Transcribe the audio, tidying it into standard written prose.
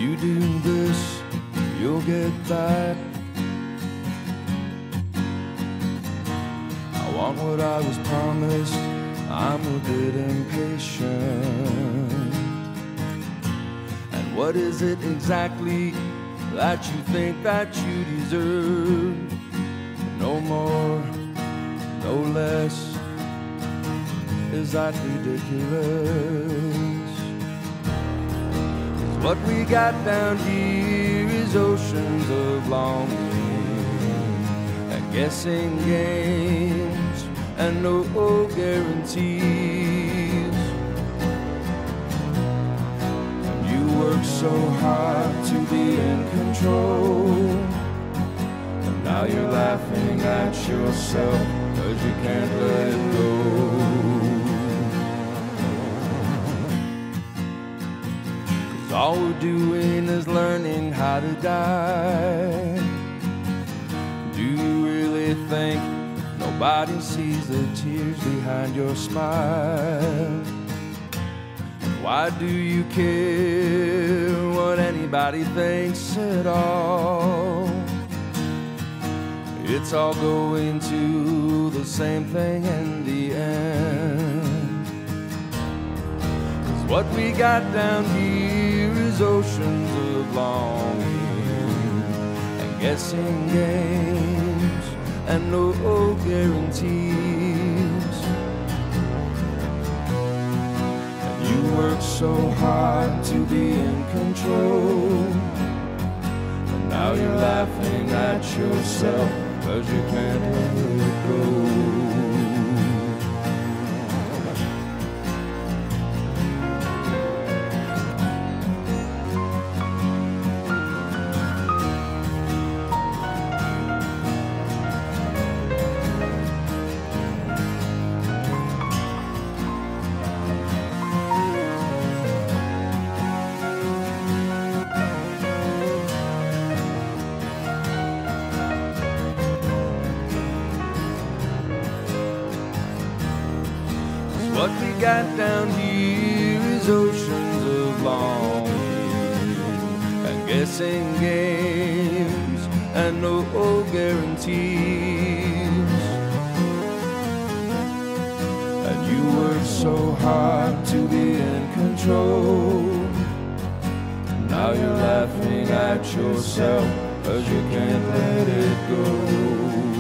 You do this, you'll get that. I want what I was promised, I'm a bit impatient. And what is it exactly that you think that you deserve? No more, no less. Is that ridiculous? 'Cause what we got down here is oceans of longing and guessing games and no guarantees. And you work so hard to be in control, and now you're laughing at yourself 'cause you can't let it go. All we're doing is learning how to die. Do you really think nobody sees the tears behind your smile? Why do you care what anybody thinks at all? It's all going to the same thing in the end. 'Cause what we got down here is oceans of longing and guessing games and no guarantees. And you work so hard to be in control, and now you're laughing at yourself 'cause you can't let it go. What we got down here is oceans of longing and guessing games and no guarantees. And you work so hard to be in control, now you're laughing at yourself 'cause you can't let it go.